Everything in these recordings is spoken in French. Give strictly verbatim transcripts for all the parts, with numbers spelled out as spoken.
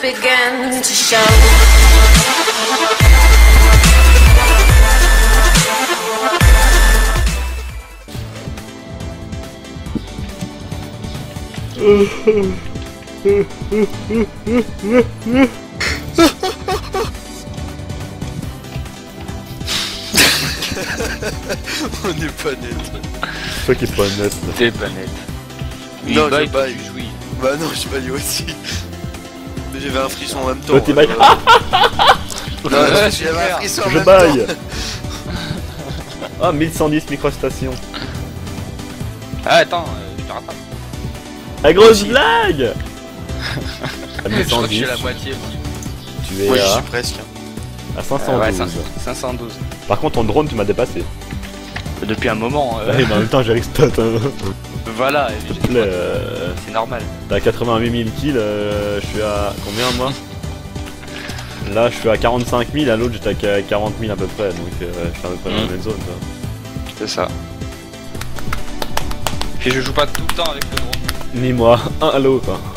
begin to show. On est pas net. C'est toi qui est pas net. T'es pas net. Non, bah, je baille. Oui. Bah non, je baille aussi. Mais j'avais un frisson en même temps. Toi t'es baille. Euh... non, Ouais, j'avais un frisson en Je même baille. temps. Ah, mille cent dix microstations. Ah, attends, euh, je te rattrape. La grosse Aussi. blague. À Je crois que je suis mille cent dix, à la moitié aussi. tu es Moi j'y à, suis presque. à cinq cent Euh, ouais, douze. cinq cent douze. Par contre, ton drone, tu m'as dépassé. Depuis un moment. Euh... Ouais, mais en même temps, j'ai stat. Hein. Voilà, S'il te plaît, euh, c'est normal. t'as quatre-vingt-huit mille kills, euh, je suis à combien moi? Là, je suis à quarante-cinq mille, à l'autre, j'étais à quarante mille à peu près, donc euh, je suis à peu près dans la Mm. même zone. Quoi. C'est ça. Puis je joue pas tout le temps avec le drone. Ni moi, un à l'autre. Hein.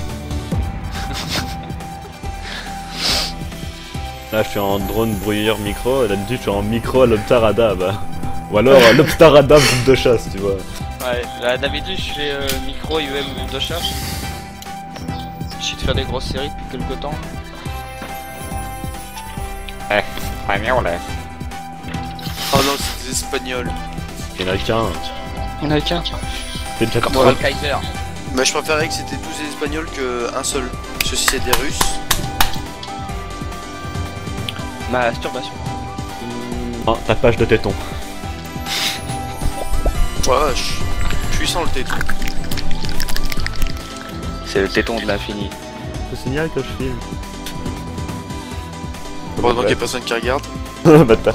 Là, je suis en drone brouilleur micro, et d'habitude, je suis en micro à l'Optarada, bah. Ou alors à l'Optarada groupe de chasse, tu vois. Ouais, là d'habitude je fais euh, micro U M de chasse. J'essaie de faire des grosses séries depuis quelques temps. Eh, très bien, là. Oh non, c'est des espagnols. Il y en a qu'un. Il y en a qu'un. C'est déjà Comme trop. le Kaiser. Mais je préférais que c'était douze espagnols qu'un seul. Parce que si c'est des russes. Masturbation. Ah, tapage de téton. Wesh. Puissant le téton. C'est le téton de l'infini. Je signale que je filme. Heureusement qu'il y a personne qui regarde. Bâtard.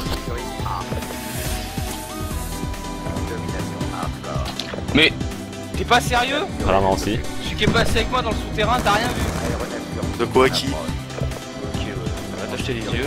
Mais t'es pas sérieux? Vraiment aussi. Celui qui est passé avec moi dans le souterrain, t'as rien vu? De quoi qui? Ok, ouais, on va t'acheter les yeux.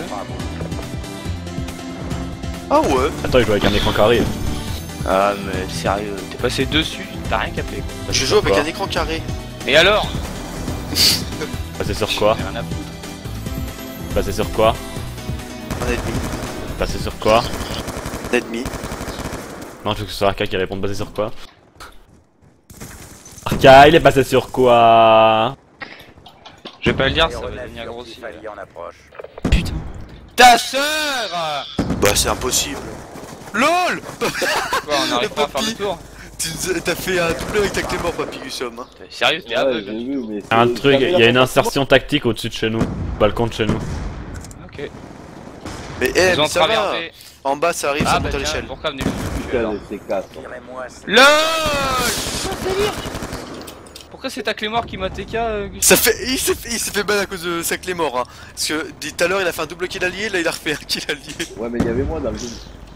Ah ouais. Attends, il joue avec un écran carré. Ah mais sérieux, t'es passé dessus, t'as rien capté. Je joue avec un écran carré. Et alors? Passé sur quoi? J'en ai rien à foutre. Passé sur quoi? Un ennemi. Passé sur quoi? Un ennemi. Non, je veux que ce soit Arca qui réponde. Passé sur quoi? Arca, il est passé sur quoi? Je vais pas le dire, ça va devenir grossier. Putain. Ta sœur! Bah c'est impossible. LOL. Quoi, on n'arrive pas à faire le tour? Tu nous as- T'as fait un double avec ta clé mort, Papy Gussum. Hein. T'es sérieux, t'es Ouais, aveugle? j'ai vu, mais c'est- Un truc, c'est il y a une insertion tactique au-dessus de chez nous. Balcon de chez nous. Ok. Mais eh, Ils ont mais ça va. traversé. En bas ça arrive, Ah ça bah monte à tiens, l'échelle. pourquoi venez Putain, les C quatre. LOL. Pourquoi c'est ta clé mort qui m'a T K, euh, Gustave? Ça fait, il s'est fait, il s'est fait mal à cause de sa clé mort. Hein. Parce que dit tout à l'heure il a fait un double kill allié, là il a refait un kill allié. Ouais, mais il y avait moi dans le jeu.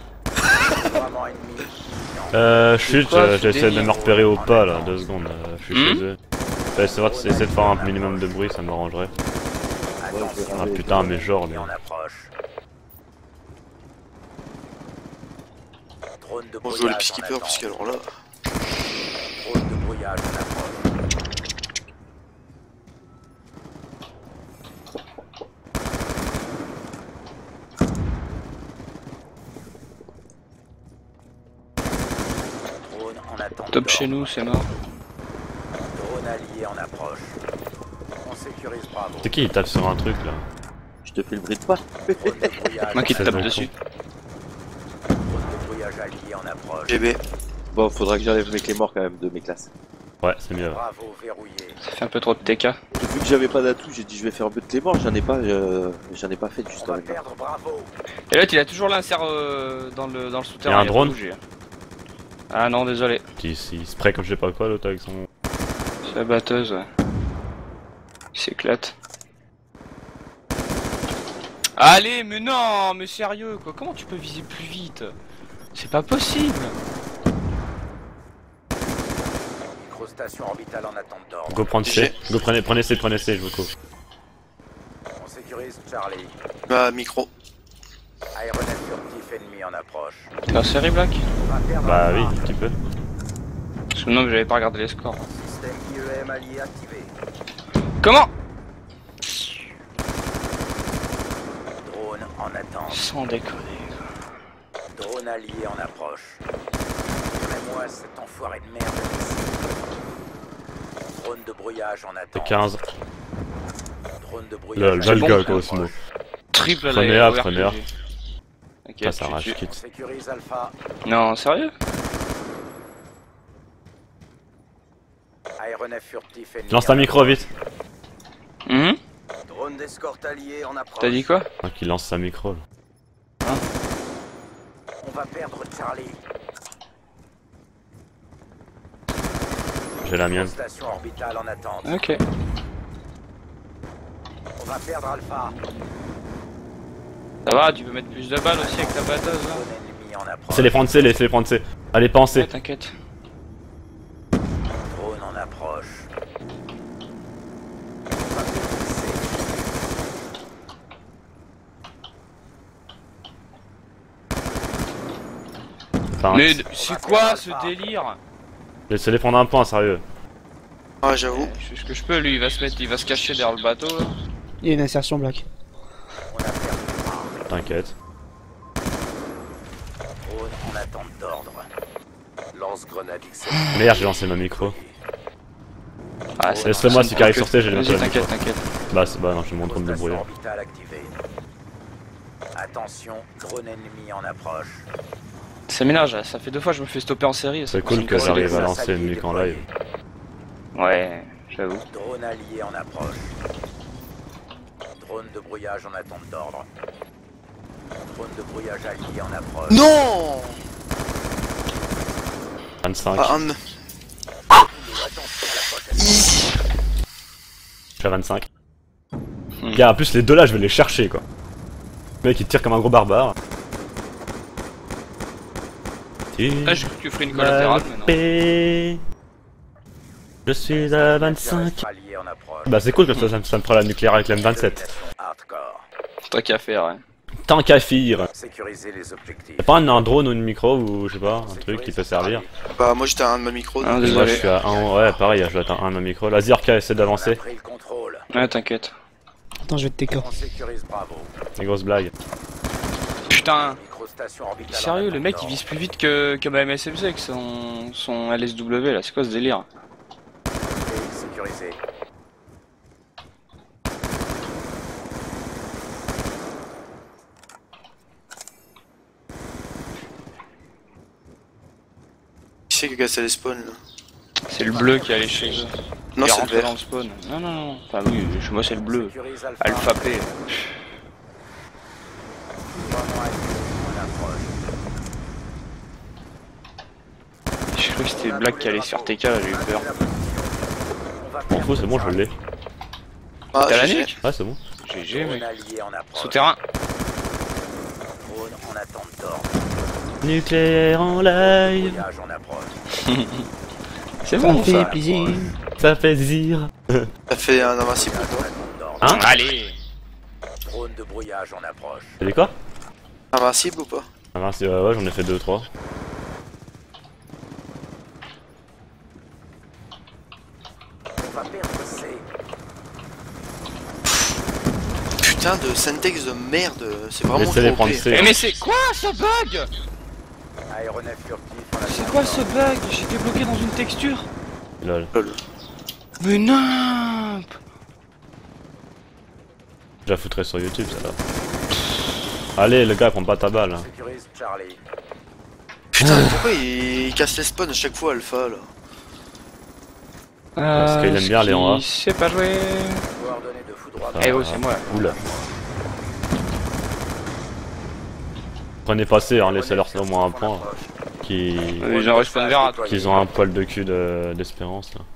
Euh, chute, quoi, euh, ce j'essaie de délire? me repérer au pas là, deux secondes. Euh, je suis Hmm chez eux. Ouais, c'est vrai, essayer de faire un minimum de bruit, ça m'arrangerait. Ouais, je vais Ah ranger. putain, mais genre, mais... On joue le peacekeeper parce qu'alors là. Top chez nous, c'est mort. C'est qui il tape sur un truc là? Je te fais le bruit de pas. Moi qui te Ça tape se dessus. G B. Bon, faudra que j'enlève mes clés morts quand même de mes classes. Ouais, c'est mieux. Ça fait un peu trop de T K. Vu que j'avais pas d'atout, j'ai dit je vais faire un peu de clés morts, j'en ai pas, euh, j'en ai pas fait juste avant. Et l'autre il a toujours l'insert euh, dans le, dans le souterrain. Y a un il pas drone bougé. Ah non, désolé. Il, il spray comme je sais pas quoi l'autre avec son... C'est la batteuse, ouais. Il s'éclate. Allez, mais non, mais sérieux quoi, comment tu peux viser plus vite? C'est pas possible. Microstation orbitale en attente d'ordre. Go prendre C. Go prenez, prenez C, prenez C, je vous coupe. On sécurise Charlie. Bah micro. Aéronef furtif ennemi en approche. T'es en série Black? Bah oui, un petit peu. Parce que non, mais j'avais pas regardé les scores. Système I E M allié activé. Comment? Sans déconner. Drone allié en approche. Montrez-moi cet enfoiré de merde ici. Drone de brouillage en C'est attente. quinze. Drone de Là, brouillage là, le en gars, approche. Cosmo. Triple à Prenez la A, O R P G. prenez A. Ok, Ça, ça tu- rage, tu- On quitte. sécurise Alpha. Non, sérieux? Aéronef furtif ennemi. Lance ta en micro, vite. Hum. Drone d'escorte allié en approche. T'as dit quoi? Ah, qu'il lance sa micro, là. On va perdre Charlie. J'ai la mienne. Station orbitale en attente. Ok. On va perdre Alpha. Ça va, tu peux mettre plus de balles aussi avec ta batteuse là? Drone ennemi en approche. C'est les prendre C, laissez les prendre C. Allez, Ouais, pensez. t'inquiète. Drone en approche. On va perdre C. Enfin, Mais c'est quoi ce délire? laissez les prendre un point, sérieux. Ah, j'avoue. Je fais ce que je peux, lui il va se mettre, il va se cacher derrière le bateau là. Il y a une insertion black. On a perdu A. T'inquiète. Drone en attente d'ordre. Lance-grenade X L. Merde, j'ai lancé ma micro. Ah, ça- Laisse-le-moi, ça si me qui arrive fait- sur C, j'ai lancé Vas-y, la micro. t'inquiète, t'inquiète. Bah, c'est- bah non, j'ai mon drone de Station brouillard. orbitale activée. Attention, drone ennemi en approche. Ça ménage, ça fait deux fois que je me fais stopper en série. C'est ça cool me que casse les j'arrive à couilles. lancer une mic en live. Ouais, j'avoue. Drone allié en approche. Drone de brouillage en attente d'ordre. Drone de brouillage allié en approche. Non vingt-cinq. Ah, un... Attention à la prochaine. Easy. Je suis à vingt-cinq. Hmm. Gars, en plus, les deux là, je vais les chercher, quoi. Le mec, il tire comme un gros barbare. Ah, j'ai cru que tu ferais une collatérale, mais non. Paix. Je suis à vingt-cinq. Allié en approche. Bah, c'est cool que ça, ça, me- ça me fera la nucléaire avec l'M vingt-sept. Domination hardcore. Tant qu'à faire, ouais. Tant qu'à faire. Sécuriser les objectifs. Y'a pas un, un drone ou une micro ou je sais pas, un truc qui peut servir. Bah, moi j'étais à un de ma micro. Ah, donc- Moi, je désolé. suis à un, ouais, pareil, je dois être à un de ma micro. La Zirka essaie On a d'avancer. pris le contrôle. Ouais, t'inquiète. Attends, je vais te T K. On sécurise Bravo. Des grosses blagues. Putain. Microstation orbitale. en Sérieux, le attente mec il d'ordre. vise plus vite que, que ma M S M C avec son, son L S W là, c'est quoi ce délire? Sécurisé. Qui c'est qui a cassé les spawns là? C'est le bleu qui est allé chez eux. Non, Il est c'est le rentré vert. dans le spawn. Non, non, non. Enfin, oui, chez moi c'est le bleu. Sécurise Alpha. Alpha P. Vraiment actif en approche. Je crois que c'était Black qui allait se faire T K, j'ai eu peur. M'en fous, c'est bon, je l'ai. Ah, T'as la G G. nique? Ouais, c'est bon. G G, mec. Allié en approche. Souterrain. Drone en attente d'ordre. Nucléaire en live. Brouillage en approche. C'est Ça bon me fait ça. plaisir. Ça fait zire. Ça fait un invincible pour toi. Attente d'ordre. Hein? Allez. Drone de brouillage en approche. T'as dit quoi? Invincible ou pas? Ah mince, ouais, ouais, j'en ai fait deux trois. On va perdre C. Putain de syntaxe de merde, c'est vraiment Laissez les trop prendre O P. C. Eh, mais c'est quoi ce bug? Aéronef furtif en C'est attente quoi d'ordre. ce bug? J'étais bloqué dans une texture. Lol. Lol. Mais non. Je la foutrais sur YouTube, ça là. Allez, le gars, prends pas ta balle. Hein. Sécurise Charlie. Putain, mais pourquoi il... il casse les spawns à chaque fois, Alpha là? Parce qu'il aime bien aller en A. C'est pas joué. Coordonnées de foudroiement. Ah. Eh oh, c'est moi. Oula. Prenez pas C, hein, laissez-leur au moins un point. Qui... Euh, J'en respawn vers à toi. Qu'ils ont un poil de cul de- d'espérance là.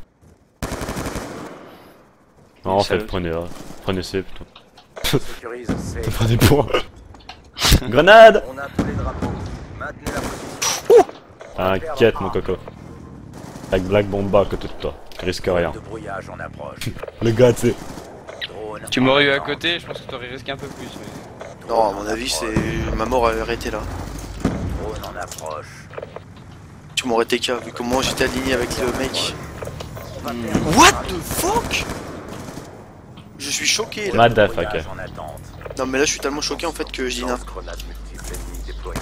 Non, en fait, Salut. prenez A. Prenez C plutôt. Sécurise C. Prenez point. Grenade! On a tous les drapeaux. Maintenez la position. T'inquiète, mon coco. Avec Black Bomba que tout toi. Tu risques rien. De brouillage en approche. Le gars, tu sais. Drone Tu m'aurais eu à côté, je pense que t'aurais risqué un peu plus. Mais... Non, à mon avis, c'est ma mort a arrêté là. Drone en approche. Tu m'aurais T K vu comment j'étais aligné avec le mec. On va Hmm. perdre What the fuck? Je suis choqué là. Motherfucker. brouillage en attente. Non mais là je suis tellement choqué en fait que je dis n'importe Grenade multiple ennemie déployée.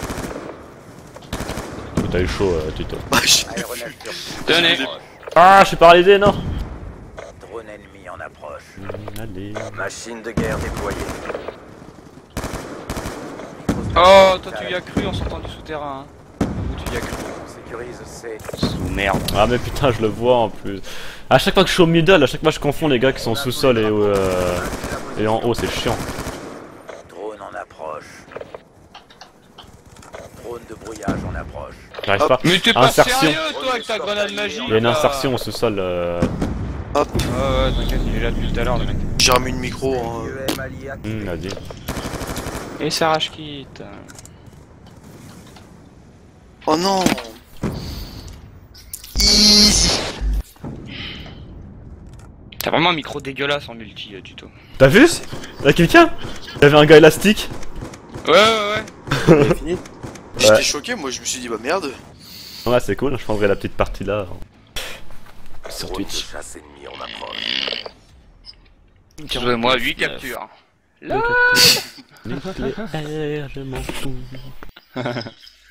T'as eu chaud, euh, Tito. quoi. Je- Aéronef sur Tenez. Ah, je suis paralysé, non. drone ennemi en approche. Allez. Machine de guerre déployée. Oh, toi tu y as cru en sortant du souterrain. Hein. Ou tu y as cru. On sécurise C. Sous merde. Ah mais putain, je le vois en plus. À chaque fois que je suis au middle, à chaque fois je confonds les gars qui sont au sous-sol et, euh, et en haut, c'est chiant. Drone en approche. Drone de brouillage en approche. J'arrive pas. Mais t'es pas Insertion. sérieux toi avec ta grenade magique. Il y a une là. insertion au sous-sol. Euh... Hop, Ouais ouais t'inquiète, il est là depuis tout à l'heure le mec. j'ai remis le micro. Hein. U M allié activé. Hum, vas-y. Et ça rage kit. Oh non. Easy. T'as vraiment un micro dégueulasse en multi, euh, Tuto. T'as vu? Y'a quelqu'un? Y'avait un gars élastique. Ouais ouais ouais. C'est fini. J'étais Ouais. choqué, moi je me suis dit bah merde. Ouais, c'est cool, je prendrai la petite partie là. Sur Drone de Twitch. chasse ennemi en approche. Ouais, moi huit captures. Là. Nucléaire, je m'en fous.